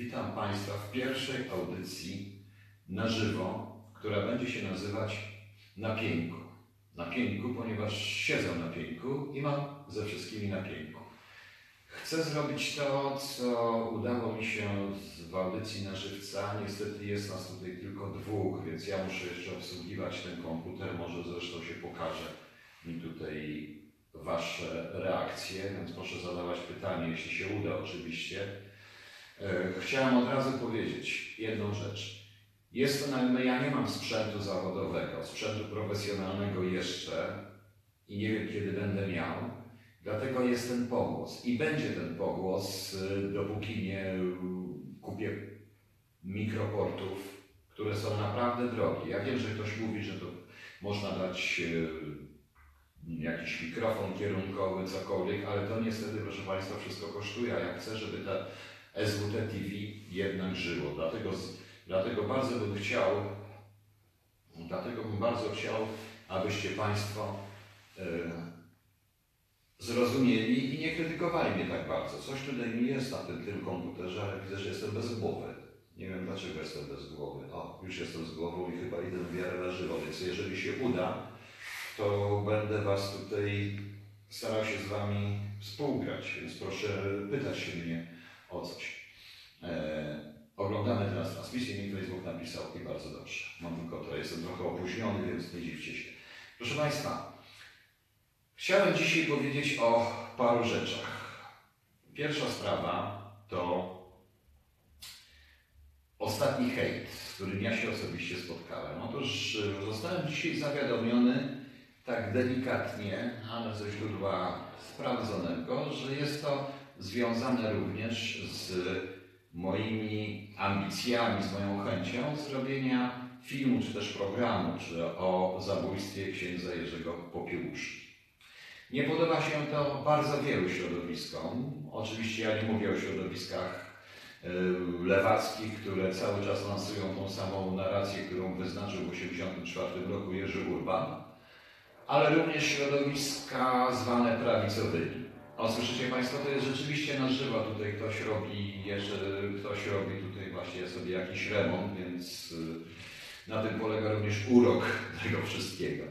Witam Państwa w pierwszej audycji na żywo, która będzie się nazywać Na Pieńku. Na Pieńku, ponieważ siedzę na Pieńku i mam ze wszystkimi na Pieńku. Chcę zrobić to, co udało mi się w audycji na żywca. Niestety jest nas tutaj tylko dwóch, więc ja muszę jeszcze obsługiwać ten komputer. Może zresztą się pokaże mi tutaj Wasze reakcje, więc proszę zadawać pytanie, jeśli się uda oczywiście. Chciałem od razu powiedzieć jedną rzecz. Ja nie mam sprzętu zawodowego, sprzętu profesjonalnego jeszcze i nie wiem, kiedy będę miał. Dlatego jest ten pogłos i będzie ten pogłos, dopóki nie kupię mikroportów, które są naprawdę drogie. Ja wiem, że ktoś mówi, że to można dać jakiś mikrofon kierunkowy, cokolwiek, ale to niestety, proszę Państwa, wszystko kosztuje, a ja chcę, żeby ta SWT TV jednak żyło. Dlatego bym bardzo chciał, abyście Państwo zrozumieli i nie krytykowali mnie tak bardzo. Coś tutaj mi jest na tym komputerze, ale widzę, że jestem bez głowy. Nie wiem, dlaczego jestem bez głowy. O, już jestem z głową i chyba idę w miarę na żywo, więc jeżeli się uda, to będę Was tutaj starał się z Wami współgrać, więc proszę pytać się mnie o coś. Oglądamy teraz transmisję, mi Facebook napisał i bardzo dobrze. Mam tylko to, jestem trochę opóźniony, więc nie dziwcie się. Proszę Państwa, chciałem dzisiaj powiedzieć o paru rzeczach. Pierwsza sprawa to ostatni hejt, z którym ja się osobiście spotkałem. Otóż zostałem dzisiaj zawiadomiony tak delikatnie, ale ze źródła sprawdzonego, że jest to związane również z moimi ambicjami, z moją chęcią zrobienia filmu, czy też programu, czy o zabójstwie księdza Jerzego Popiełuszki. Nie podoba się to bardzo wielu środowiskom. Oczywiście ja nie mówię o środowiskach lewackich, które cały czas lansują tą samą narrację, którą wyznaczył w 1984 roku Jerzy Urban, ale również środowiska zwane prawicowymi. O, słyszycie Państwo, to jest rzeczywiście na żywo. Tutaj ktoś robi tutaj właśnie sobie jakiś remont, więc na tym polega również urok tego wszystkiego.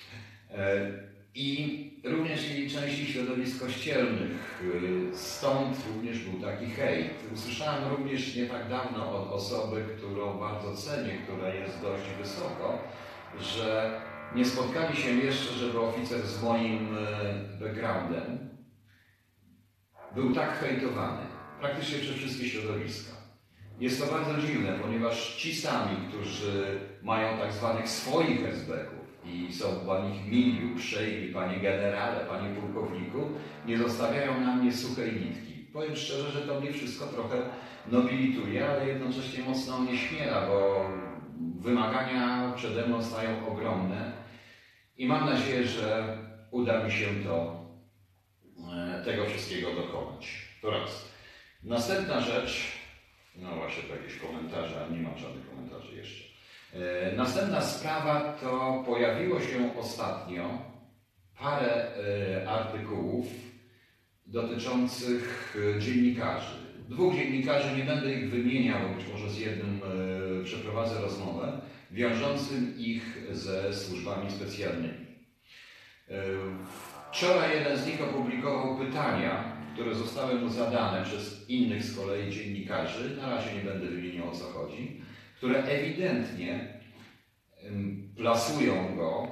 I również i części środowisk kościelnych, stąd również był taki hejt. Usłyszałem również nie tak dawno od osoby, którą bardzo cenię, która jest dość wysoko, że nie spotkali się jeszcze, żeby oficer z moim backgroundem był tak hejtowany, praktycznie przez wszystkie środowiska. Jest to bardzo dziwne, ponieważ ci sami, którzy mają tak zwanych swoich esbeków i są dla nich mili, uprzejmi, panie generale, panie pułkowniku, nie zostawiają na mnie suchej nitki. Powiem szczerze, że to mnie wszystko trochę nobilituje, ale jednocześnie mocno mnie śmiela, bo wymagania przede mną stają ogromne i mam nadzieję, że uda mi się tego wszystkiego dokonać. To raz. Następna rzecz, no właśnie to jakieś komentarze, ale nie mam żadnych komentarzy jeszcze. Następna sprawa to pojawiło się ostatnio parę artykułów dotyczących dziennikarzy. Dwóch dziennikarzy, nie będę ich wymieniał, być może z jednym przeprowadzę rozmowę, wiążącym ich ze służbami specjalnymi. Wczoraj jeden z nich opublikował pytania, które zostały mu zadane przez innych z kolei dziennikarzy, na razie nie będę wymieniał, o co chodzi, które ewidentnie plasują go,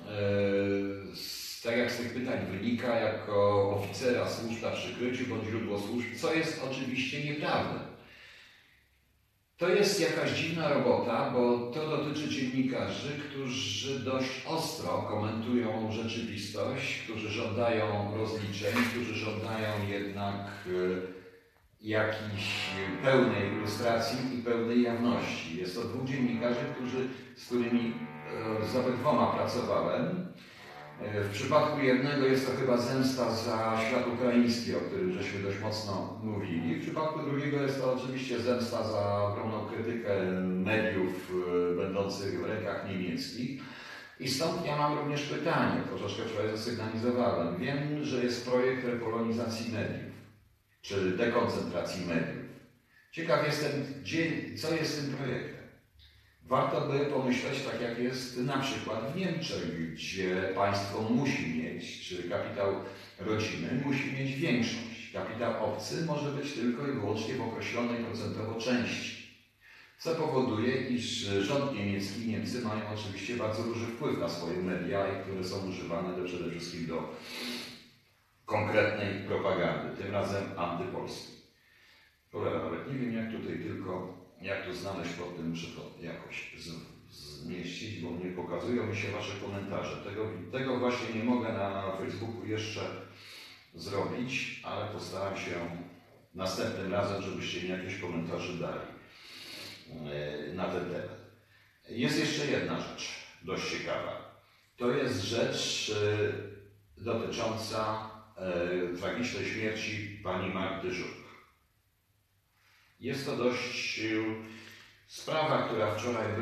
tak jak z tych pytań wynika, jako oficera służb na przykryciu bądź źródło służb, co jest oczywiście nieprawdą. To jest jakaś dziwna robota, bo to dotyczy dziennikarzy, którzy dość ostro komentują rzeczywistość, którzy żądają rozliczeń, którzy żądają jednak jakiejś pełnej ilustracji i pełnej jawności. Jest to dwóch dziennikarzy, z którymi z obydwoma pracowałem. W przypadku jednego jest to chyba zemsta za świat ukraiński, o którym żeśmy dość mocno mówili. W przypadku drugiego jest to oczywiście zemsta za ogromną krytykę mediów będących w rękach niemieckich. I stąd ja mam również pytanie, troszeczkę wczoraj zasygnalizowałem. Wiem, że jest projekt repolonizacji mediów, czy dekoncentracji mediów. Ciekaw jestem, co jest tym projektem. Warto by pomyśleć, tak jak jest na przykład w Niemczech, gdzie państwo musi mieć, czy kapitał rodziny musi mieć większość. Kapitał obcy może być tylko i wyłącznie w określonej procentowo części. Co powoduje, iż rząd niemiecki i Niemcy mają oczywiście bardzo duży wpływ na swoje media, które są używane przede wszystkim do konkretnej propagandy, tym razem antypolskiej. Cholera, nawet nie wiem jak tu znaleźć pod tym, muszę to jakoś zmieścić, bo nie pokazują mi się Wasze komentarze. Tego właśnie nie mogę na Facebooku jeszcze zrobić, ale postaram się następnym razem, żebyście mi jakieś komentarze dali na ten temat. Jest jeszcze jedna rzecz dość ciekawa. To jest rzecz dotycząca tragicznej śmierci pani Magdy Żuk. Jest to dość sprawa, która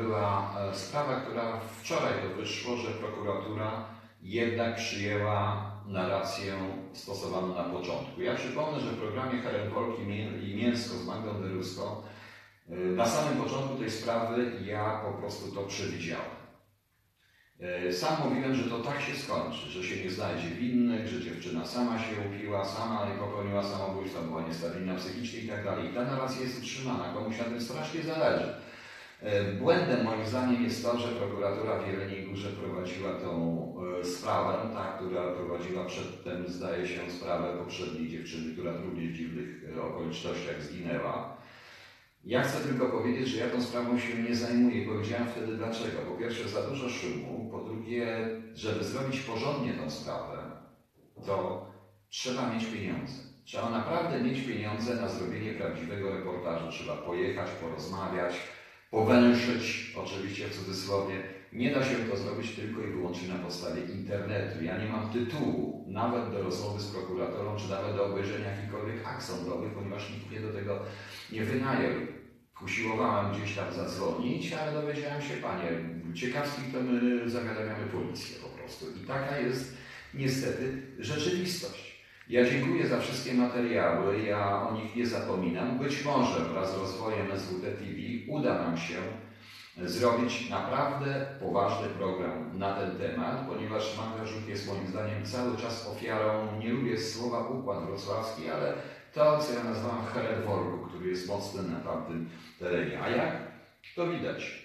wczoraj to wyszło, że prokuratura jednak przyjęła narrację stosowaną na początku. Ja przypomnę, że w programie Herrenvolk i Mięsko z Magdą Deruską na samym początku tej sprawy ja po prostu to przewidziałem. Sam mówiłem, że to tak się skończy, że się nie znajdzie winnych, że dziewczyna sama się upiła, sama popełniła samobójstwo, była niestabilna psychicznie i tak dalej. I ta narracja jest utrzymana, komuś na tym strasznie zależy. Błędem moim zdaniem jest to, że prokuratura w Jeleniej Górze prowadziła tą sprawę, ta, która prowadziła przedtem, zdaje się, sprawę poprzedniej dziewczyny, która również w dziwnych okolicznościach zginęła. Ja chcę tylko powiedzieć, że ja tą sprawą się nie zajmuję. Powiedziałem wtedy dlaczego. Po pierwsze, za dużo szumu. Po drugie, żeby zrobić porządnie tą sprawę, to trzeba mieć pieniądze. Trzeba naprawdę mieć pieniądze na zrobienie prawdziwego reportażu. Trzeba pojechać, porozmawiać, powęszyć, oczywiście w cudzysłowie. Nie da się to zrobić tylko i wyłącznie na podstawie internetu. Ja nie mam tytułu nawet do rozmowy z prokuratorą, czy nawet do obejrzenia jakichkolwiek akt sądowych, ponieważ nikt mnie do tego nie wynajął. Usiłowałem gdzieś tam zadzwonić, ale dowiedziałem się, panie, ciekawskich to my zawiadamiamy policję po prostu. I taka jest niestety rzeczywistość. Ja dziękuję za wszystkie materiały, ja o nich nie zapominam. Być może wraz z rozwojem SWT TV uda nam się zrobić naprawdę poważny program na ten temat, ponieważ Magda Żuk jest moim zdaniem cały czas ofiarą, nie lubię słowa układ wrocławski, ale to, co ja nazwałem Herrenvolku, który jest mocny na tamtym terenie. A jak? To widać.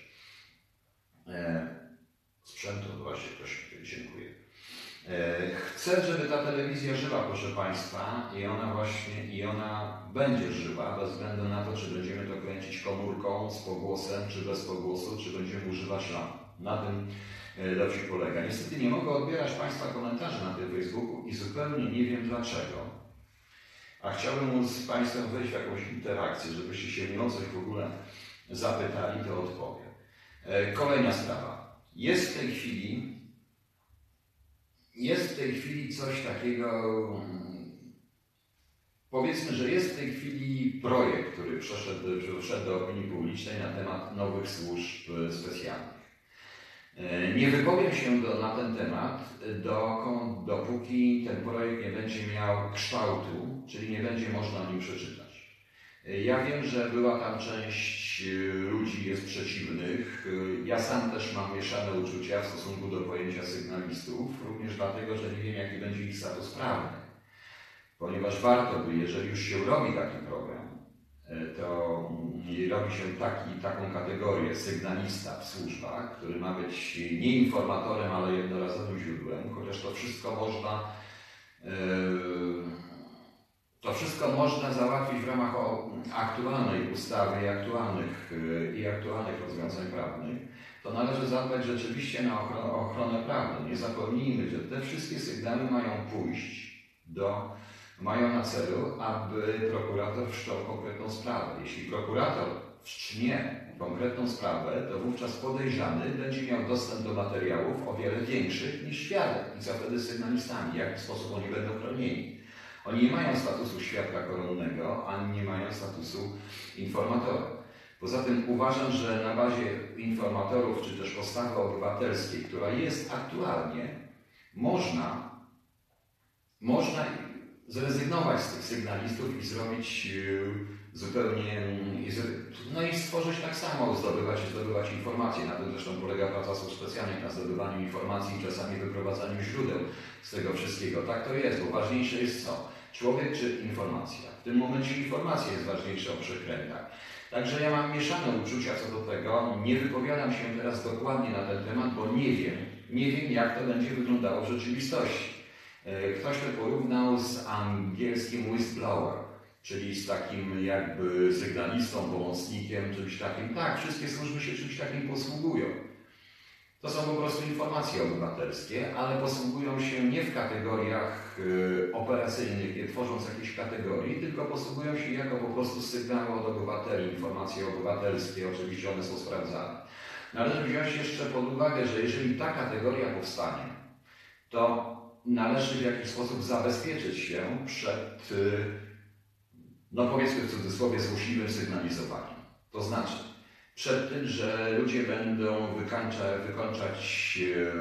Sprzętu właśnie ktoś dziękuję. Chcę, żeby ta telewizja żyła, proszę Państwa, i ona będzie żywa, bez względu na to, czy będziemy to kręcić komórką, z pogłosem, czy bez pogłosu, czy będziemy używać lamp. Na tym dobrze polega. Niestety nie mogę odbierać Państwa komentarzy na tym Facebooku i zupełnie nie wiem dlaczego. A chciałbym móc z Państwem wejść w jakąś interakcję, żebyście się mnie o coś w ogóle zapytali, to odpowiem. Kolejna sprawa. Jest w tej chwili coś takiego, powiedzmy, że jest w tej chwili projekt, który wszedł do opinii publicznej na temat nowych służb specjalnych. Nie wypowiem się na ten temat, dopóki ten projekt nie będzie miał kształtu, czyli nie będzie można o nim przeczytać. Ja wiem, że była tam część ludzi jest przeciwnych. Ja sam też mam mieszane uczucia w stosunku do pojęcia sygnalistów, również dlatego, że nie wiem, jaki będzie ich status prawny. Ponieważ warto by, jeżeli już się robi taki program, to robi się taką kategorię sygnalista w służbach, który ma być nie informatorem, ale jednorazowym źródłem, chociaż to wszystko można załatwić w ramach aktualnej ustawy i aktualnych rozwiązań prawnych, to należy zadbać rzeczywiście na ochronę prawną. Nie zapomnijmy, że te wszystkie sygnały mają na celu, aby prokurator wszczął konkretną sprawę. Jeśli prokurator wszcznie konkretną sprawę, to wówczas podejrzany będzie miał dostęp do materiałów o wiele większych niż świadek. I co wtedy z sygnalistami? W jaki sposób oni będą chronieni? Oni nie mają statusu świadka koronnego, ani nie mają statusu informatora. Poza tym uważam, że na bazie informatorów, czy też postawy obywatelskiej, która jest aktualnie, można zrezygnować z tych sygnalistów i zupełnie, no i stworzyć tak samo, zdobywać informacje. Na tym zresztą polega praca służb specjalnych, na zdobywaniu informacji i czasami wyprowadzaniu źródeł z tego wszystkiego. Tak to jest, bo ważniejsze jest co? Człowiek czy informacja? W tym momencie informacja jest ważniejsza o przekrętach. Także ja mam mieszane uczucia co do tego. Nie wypowiadam się teraz dokładnie na ten temat, bo nie wiem jak to będzie wyglądało w rzeczywistości. Ktoś to porównał z angielskim whistleblower, czyli z takim jakby sygnalistą, pomocnikiem, czymś takim. Tak, wszystkie służby się czymś takim posługują. To są po prostu informacje obywatelskie, ale posługują się nie w kategoriach operacyjnych, nie tworząc jakiejś kategorii, tylko posługują się jako po prostu sygnały od obywateli, informacje obywatelskie, oczywiście one są sprawdzane. Należy wziąć jeszcze pod uwagę, że jeżeli ta kategoria powstanie, to należy w jakiś sposób zabezpieczyć się przed, no powiedzmy w cudzysłowie, złośliwym sygnalizowaniem. To znaczy, przed tym, że ludzie będą wykończać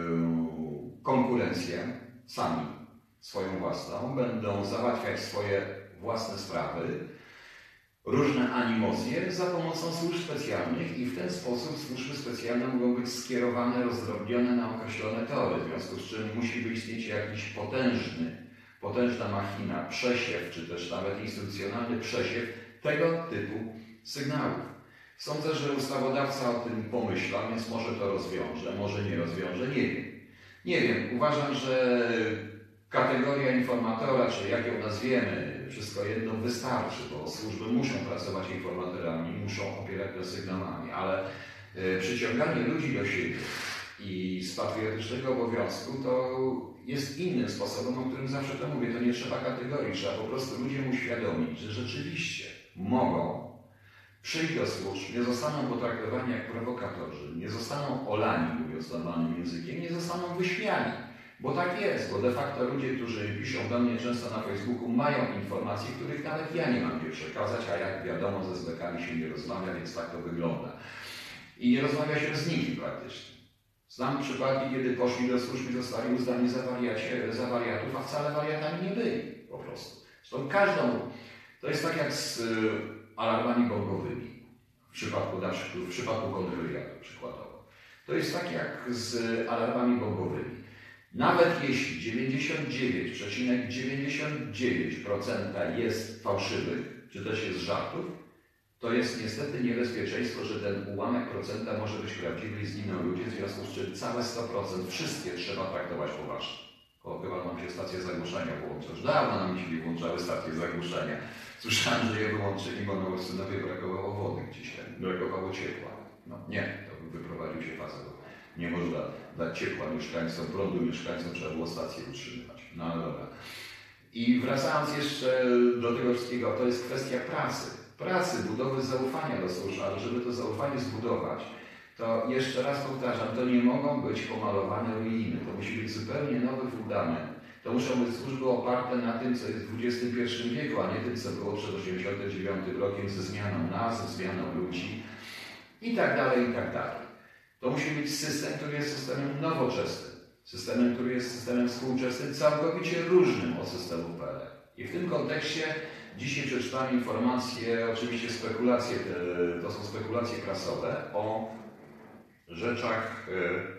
konkurencję sami, swoją własną, będą załatwiać swoje własne sprawy, różne animozje za pomocą służb specjalnych i w ten sposób służby specjalne mogą być skierowane, rozdrobnione na określone tory, w związku z czym musi istnieć jakiś potężna machina, przesiew, czy też nawet instytucjonalny przesiew tego typu sygnałów. Sądzę, że ustawodawca o tym pomyślał, więc może to rozwiąże, może nie rozwiąże, nie wiem. Nie wiem, uważam, że kategoria informatora, czy jak ją nazwiemy, wszystko jedno wystarczy, bo służby muszą pracować informatorami, muszą opierać się sygnałami, ale przyciąganie ludzi do siebie i z patriotycznego obowiązku to jest innym sposobem, o którym zawsze to mówię, to nie trzeba kategorii, trzeba po prostu ludziom uświadomić, że rzeczywiście mogą przyjść do służb, nie zostaną potraktowani jak prowokatorzy, nie zostaną olani, mówiąc normalnym językiem, nie zostaną wyśmiani. Bo tak jest, bo de facto ludzie, którzy piszą do mnie często na Facebooku, mają informacje, których nawet ja nie mam gdzie przekazać, a jak wiadomo, ze zbekami się nie rozmawia, więc tak to wygląda. I nie rozmawia się z nimi praktycznie. Znam przypadki, kiedy poszli do służb i zostali uznani za wariatów, a wcale wariatami nie byli po prostu. Zresztą to jest tak jak z alarmami bombowymi, w przypadku kontrwywiadu przykładowo. To jest tak jak z alarmami bombowymi. Nawet jeśli 99,99% jest fałszywych, czy też jest żartów, to jest niestety niebezpieczeństwo, że ten ułamek procenta może być prawdziwy i zginą ludzie, w związku z czym całe 100% wszystkie trzeba traktować poważnie. O, chyba nam się stacje zagłuszania wyłącza. Już dawno nam się nie włączały stacje zagłuszania. Słyszałem, że je wyłączyli, bo na Ursynowie brakowało wody gdzieś tam, brakowało ciepła. No nie, to wyprowadził się facet, bo nie można dać ciepła mieszkańcom, prądu mieszkańcom, trzeba było stację utrzymywać. No ale dobra. I wracając jeszcze do tego wszystkiego, to jest kwestia pracy, budowy zaufania do służb, ale żeby to zaufanie zbudować, to jeszcze raz powtarzam, to nie mogą być pomalowane ruiny, to musi być zupełnie nowy fundament. To muszą być służby oparte na tym, co jest w XXI wieku, a nie tym, co było przed 1989 rokiem ze zmianą nazw, zmianą ludzi i tak dalej, i tak dalej. To musi być system, który jest systemem nowoczesnym, systemem, który jest systemem współczesnym, całkowicie różnym od systemu PRL. I w tym kontekście dzisiaj przeczytałem informacje, oczywiście spekulacje, to są spekulacje prasowe o rzeczach,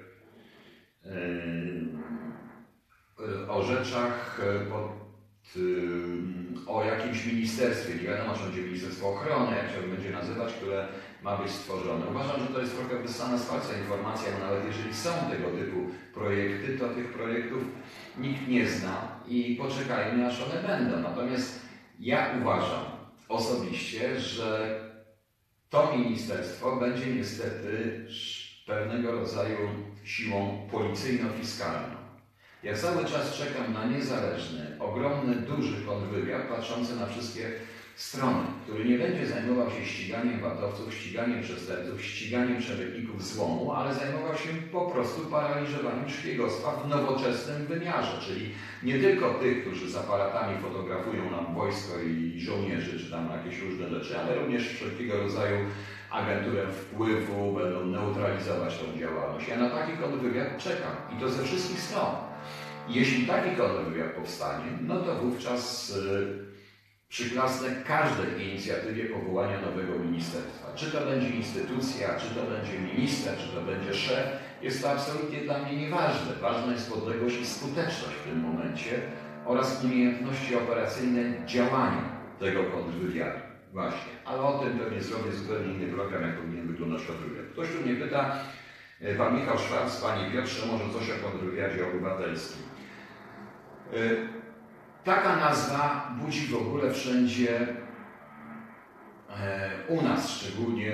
o jakimś ministerstwie, nie wiadomo, czy będzie Ministerstwo Ochrony, jak się będzie nazywać, które ma być stworzone. Uważam, że to jest trochę wyssana z palca informacja, bo nawet jeżeli są tego typu projekty, to tych projektów nikt nie zna i poczekajmy, aż one będą. Natomiast ja uważam osobiście, że to ministerstwo będzie niestety pewnego rodzaju siłą policyjno-fiskalną. Ja cały czas czekam na niezależny, ogromny, duży kontrwywiad patrzący na wszystkie strony, który nie będzie zajmował się ściganiem VAT-owców, ściganiem przestępców, ściganiem przemytników złomu, ale zajmował się po prostu paraliżowaniem szpiegostwa w nowoczesnym wymiarze, czyli nie tylko tych, którzy z aparatami fotografują nam wojsko i żołnierzy, czy tam jakieś różne rzeczy, ale również wszelkiego rodzaju agenturę wpływu, będą neutralizować tą działalność. Ja na taki kontrwywiad czekam i to ze wszystkich stron. Jeśli taki kontrwywiad powstanie, no to wówczas przyklasnę każdej inicjatywie powołania nowego ministerstwa. Czy to będzie instytucja, czy to będzie minister, czy to będzie szef, jest to absolutnie dla mnie nieważne. Ważna jest podległość i skuteczność w tym momencie oraz umiejętności operacyjne działania tego kontrwywiadu. Właśnie, ale o tym pewnie zrobię zupełnie inny program, jak powinien wyglądać kontrwywiad. Ktoś tu mnie pyta, pan Michał Szwarc, panie Piotrze, może coś o kontrwywiadzie obywatelskim. Taka nazwa budzi w ogóle wszędzie, u nas szczególnie,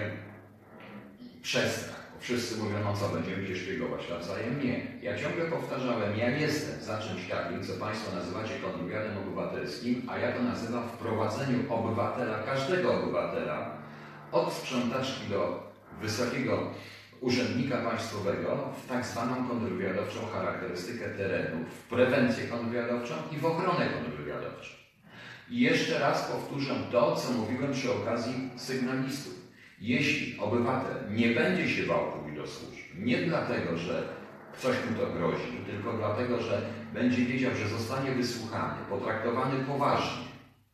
przestrach. Wszyscy mówią, no co, będziemy się szpiegować nawzajem? Nie. Ja ciągle powtarzałem, ja jestem za czymś takim, co Państwo nazywacie kontrwywiadem obywatelskim, a ja to nazywam wprowadzeniu obywatela, każdego obywatela, od sprzątaczki do wysokiego urzędnika państwowego w tak zwaną kontrwywiadowczą charakterystykę terenu, w prewencję kontrwywiadowczą i w ochronę kontrwywiadowczą. I jeszcze raz powtórzę to, co mówiłem przy okazji sygnalistów. Jeśli obywatel nie będzie się bał pójść do służb, nie dlatego, że coś mu to grozi, tylko dlatego, że będzie wiedział, że zostanie wysłuchany, potraktowany poważnie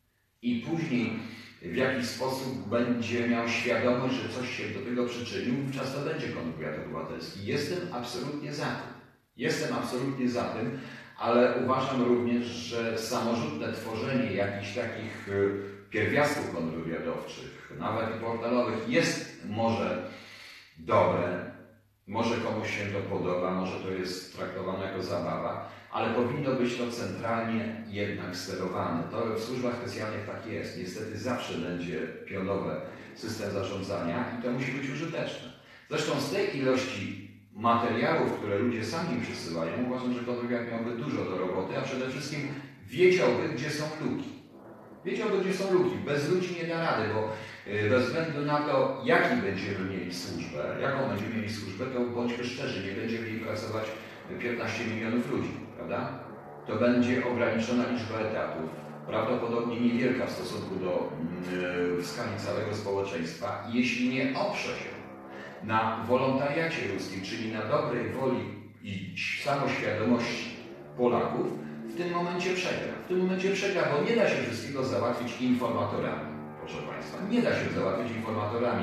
i później w jakiś sposób będzie miał świadomość, że coś się do tego przyczynił, wówczas to będzie kontrwywiad obywatelski. Jestem absolutnie za tym. Jestem absolutnie za tym, ale uważam również, że samorzutne tworzenie jakichś takich pierwiastków kontrwywiadowczych, nawet i portalowych, jest może dobre, może komuś się to podoba, może to jest traktowane jako zabawa, ale powinno być to centralnie jednak sterowane. To w służbach specjalnych tak jest. Niestety zawsze będzie pionowy system zarządzania i to musi być użyteczne. Zresztą z tej ilości materiałów, które ludzie sami przysyłają, uważam, że kontrwywiad miałby dużo do roboty, a przede wszystkim wiedziałby, gdzie są luki. Wiedziałby, gdzie są luki. Bez ludzi nie da rady, bo bez względu na to, jaką będziemy mieli służbę, to bądźmy szczerzy, nie będzie w niej pracować 15 milionów ludzi, prawda? To będzie ograniczona liczba etatów, prawdopodobnie niewielka w stosunku do skali całego społeczeństwa. I jeśli nie oprze się na wolontariacie ludzkim, czyli na dobrej woli i samoświadomości Polaków, w tym momencie przegra. W tym momencie przegra, bo nie da się wszystkiego załatwić informatorami, proszę Państwa. Nie da się załatwić informatorami.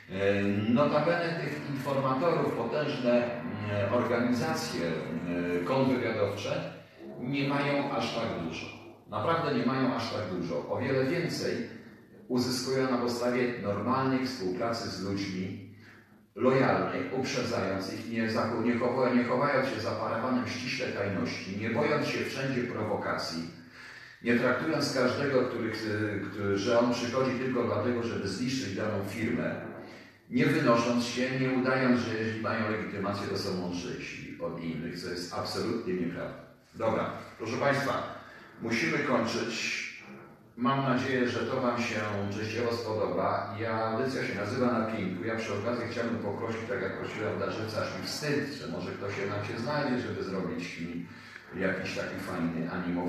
Notabene tych informatorów, potężne organizacje kontrwywiadowcze nie mają aż tak dużo. Naprawdę nie mają aż tak dużo. O wiele więcej uzyskują na podstawie normalnej współpracy z ludźmi, lojalnej, uprzedzając ich, nie chowając się za parawanem ściśle tajności, nie bojąc się wszędzie prowokacji, nie traktując każdego, że on przychodzi tylko dlatego, żeby zniszczyć daną firmę, nie wynosząc się, nie udając, że jeśli mają legitymację, to są mądrzejsi od innych, co jest absolutnie nieprawda. Dobra, proszę Państwa, musimy kończyć. Mam nadzieję, że to Wam się częściowo spodoba. Audycja się nazywa Na Pięku. Ja przy okazji chciałbym poprosić, tak jak prosiłem Darzyca, aż mi wstyd, że może ktoś jednak się znajdzie, żeby zrobić mi jakiś taki fajny,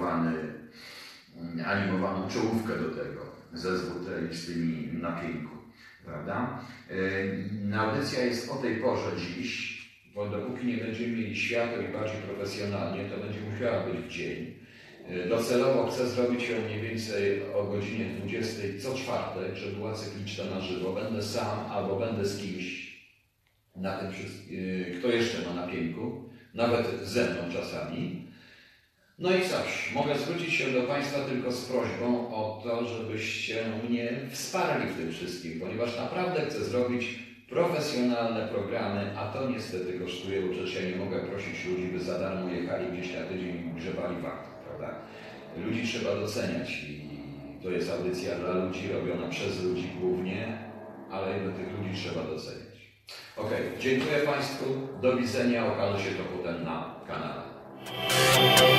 animowaną czołówkę do tego, zezwód z tymi Na Pięku, prawda? Audycja jest o tej porze dziś, bo dopóki nie będziemy mieli światło i bardziej profesjonalnie, to będzie musiała być w dzień. Docelowo chcę zrobić ją mniej więcej o godzinie 20 co czwartek, żeby była cykliczna na żywo. Będę sam albo będę z kimś na tym wszystkim, kto jeszcze ma Na Pięku, nawet ze mną czasami. No i coś, mogę zwrócić się do Państwa tylko z prośbą o to, żebyście mnie wsparli w tym wszystkim, ponieważ naprawdę chcę zrobić profesjonalne programy, a to niestety kosztuje, bo przecież ja nie mogę prosić ludzi, by za darmo jechali gdzieś na tydzień i grzebali fakty. Ludzi trzeba doceniać i to jest audycja dla ludzi, robiona przez ludzi głównie, ale do tych ludzi trzeba doceniać. Ok, dziękuję Państwu, do widzenia, okaże się to potem na kanale.